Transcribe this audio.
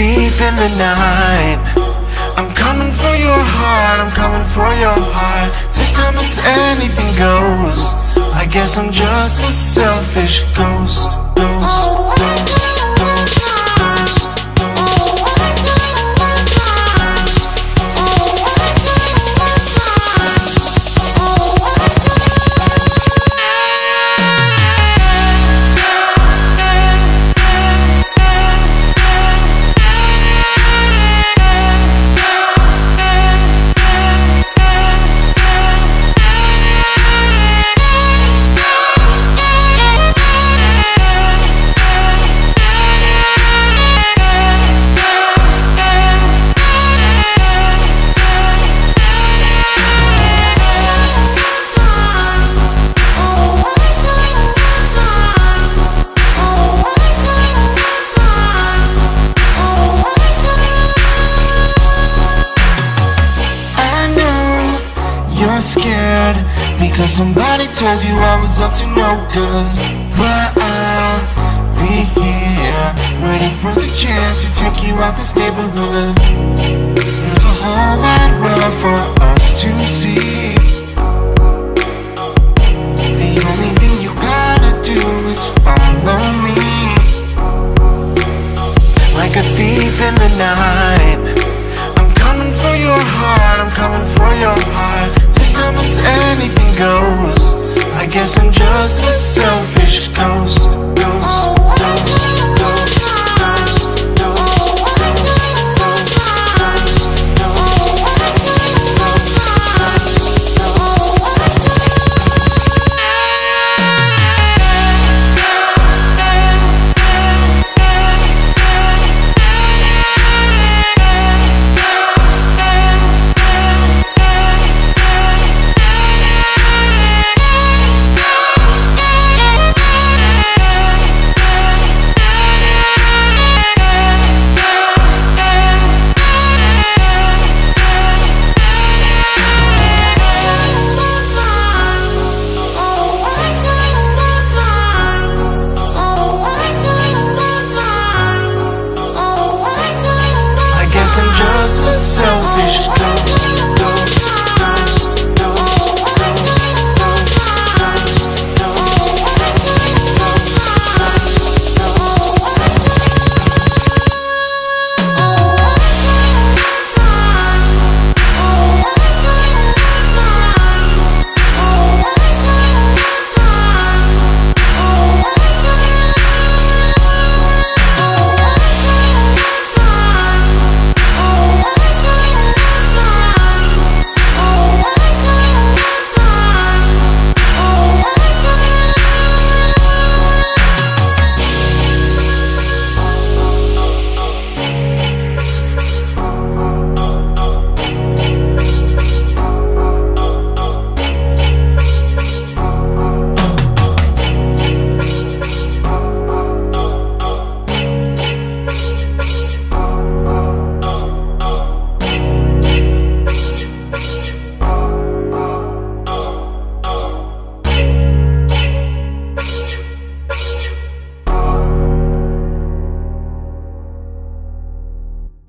thief in the night. I'm coming for your heart, I'm coming for your heart. This time it's anything goes. I guess I'm just a selfish ghost. Scared because somebody told you I was up to no good. But I'll be here, waiting for the chance to take you out this neighborhood. There's a whole wide world for us to see. The only thing you gotta do is follow me. Like a thief in the night,